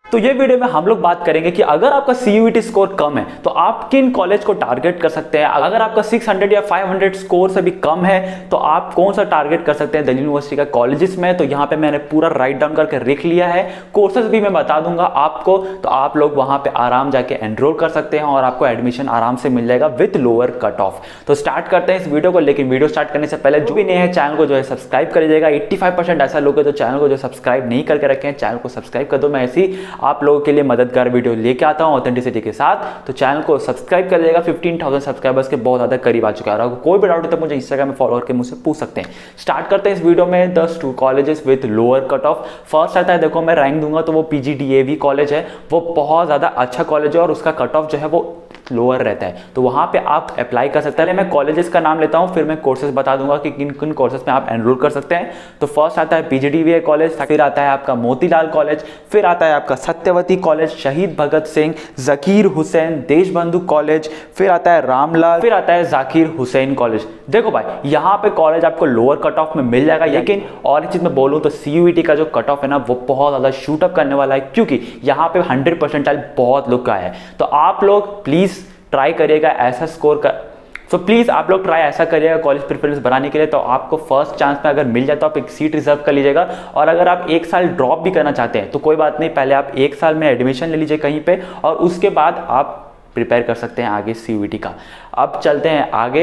तो ये वीडियो में हम लोग बात करेंगे कि अगर आपका CUET स्कोर कम है तो आप किन कॉलेज को टारगेट कर सकते हैं। अगर आपका 600 या 500 स्कोर से भी कम है तो आप कौन सा टारगेट कर सकते हैं दिल्ली यूनिवर्सिटी का कॉलेजेस में। तो यहाँ पे मैंने पूरा राइट डाउन करके लिख लिया है, कोर्सेज भी मैं बता दूंगा आपको, तो आप लोग वहां पे आराम जाके एनरोल कर सकते हैं और आपको एडमिशन आराम से मिल जाएगा विद लोअर कट ऑफ। तो स्टार्ट करते हैं इस वीडियो को, लेकिन वीडियो स्टार्ट करने से पहले जो भी नए हैं चैनल को जो है सब्सक्राइब कर लीजिएगा। 85% ऐसा लोग है तो चैनल को जो सब्सक्राइब नहीं करके रखे हैं, चैनल को सब्सक्राइब कर दो। मैं ऐसी आप लोगों के लिए मददगार वीडियो लेके आता हूं ऑथेंटिसिटी के साथ, तो चैनल को सब्सक्राइब कर लीजिएगा। 15,000 सब्सक्राइबर्स के बहुत ज्यादा करीब आ चुका है। अगर कोई भी डाउट है तो मुझे इंस्टाग्राम में फॉलो करके मुझसे पूछ सकते हैं। स्टार्ट करते हैं इस वीडियो में 10 colleges with lower cut off. First आता है, देखो मैं रैंक दूंगा तो वो PGDAV कॉलेज है, वो बहुत ज्यादा अच्छा कॉलेज है और उसका कट ऑफ जो है वो लोअर रहता है, तो वहां पे आप अप्लाई कर सकते हैं। मैं कॉलेजेस का नाम लेता हूं, फिर मैं कोर्सेज बता दूंगा कि किन किन कोर्सेज में आप एनरोल कर सकते हैं। तो फर्स्ट आता है PGDAV कॉलेज, फिर आता है आपका मोतीलाल कॉलेज, फिर आता है आपका सत्यवती कॉलेज, शहीद भगत सिंह, जकीर हुसैन, देशबंधु कॉलेज, फिर आता है रामलाल, फिर आता है जाकिर हुसैन कॉलेज। देखो भाई यहाँ पे कॉलेज आपको लोअर कट ऑफ में मिल जाएगा, लेकिन और एक चीज मैं बोलूं तो CUET का जो कट ऑफ है ना वो बहुत ज्यादा शूट अप करने वाला है, क्योंकि यहाँ पे 100% बहुत लोग का है। तो आप लोग प्लीज ट्राई करिएगा ऐसा स्कोर का, तो प्लीज आप लोग ट्राई ऐसा करिएगा कॉलेज प्रेफरेंस बनाने के लिए। तो आपको फर्स्ट चांस में अगर मिल जाए तो आप एक सीट रिजर्व कर लीजिएगा। और अगर आप एक साल ड्रॉप भी करना चाहते हैं तो कोई बात नहीं, पहले आप एक साल में एडमिशन ले लीजिए कहीं पे और उसके बाद आप प्रिपेयर कर सकते हैं आगे CUET का। अब चलते हैं आगे,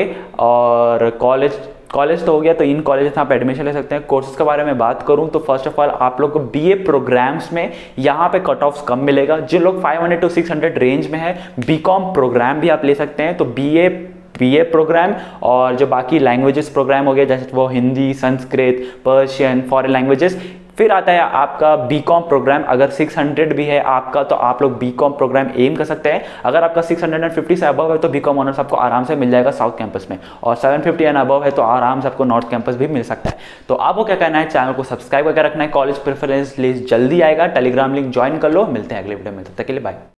और कॉलेज तो हो गया, तो इन कॉलेज में आप एडमिशन ले सकते हैं। कोर्सेज के बारे में बात करूं तो फर्स्ट ऑफ ऑल आप लोग को BA प्रोग्राम्स में यहाँ पे कट ऑफ कम मिलेगा। जिन लोग 500 to 600 रेंज में है, BCom प्रोग्राम भी आप ले सकते हैं। तो BA प्रोग्राम और जो बाकी लैंग्वेजेस प्रोग्राम हो गया, जैसे वो Hindi, Sanskrit, Persian, foreign languages. फिर आता है आपका BCom प्रोग्राम, अगर 600 भी है आपका तो आप लोग BCom प्रोग्राम एम कर सकते हैं। अगर आपका 650 से अबव है तो BCom ऑनर्स आपको आराम से मिल जाएगा साउथ कैंपस में, और 750 एंड अबव है तो आराम से आपको नॉर्थ कैंपस भी मिल सकता है। तो आपको क्या करना है, चैनल को सब्सक्राइब करके रखना है। कॉलेज प्रेफरेंस लिस्ट जल्दी आएगा, टेलीग्राम लिंक ज्वाइन कर लो। मिलते हैं अगले वीडियो में, तब तक के लिए बाय।